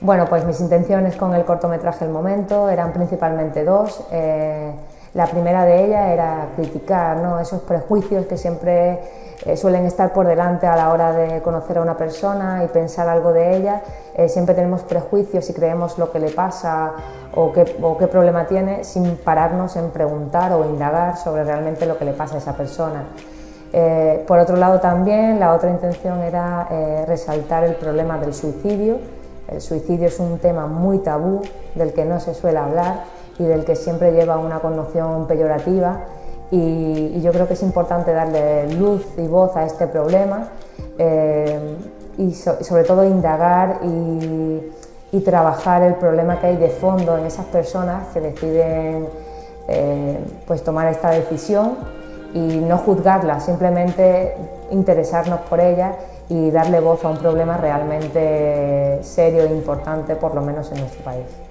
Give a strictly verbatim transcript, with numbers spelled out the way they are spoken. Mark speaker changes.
Speaker 1: Bueno, pues mis intenciones con el cortometraje El Momento eran principalmente dos. Eh, la primera de ellas era criticar, ¿no?, esos prejuicios que siempre eh, suelen estar por delante a la hora de conocer a una persona y pensar algo de ella. Eh, siempre tenemos prejuicios y creemos lo que le pasa o qué, o qué problema tiene sin pararnos en preguntar o indagar sobre realmente lo que le pasa a esa persona. Eh, por otro lado también la otra intención era eh, resaltar el problema del suicidio. El suicidio es un tema muy tabú, del que no se suele hablar y del que siempre lleva una connotación peyorativa, y, y yo creo que es importante darle luz y voz a este problema eh, y, so, y sobre todo indagar y, y trabajar el problema que hay de fondo en esas personas que deciden eh, pues tomar esta decisión, y no juzgarlas, simplemente interesarnos por ellas y darle voz a un problema realmente serio e importante, por lo menos en nuestro país.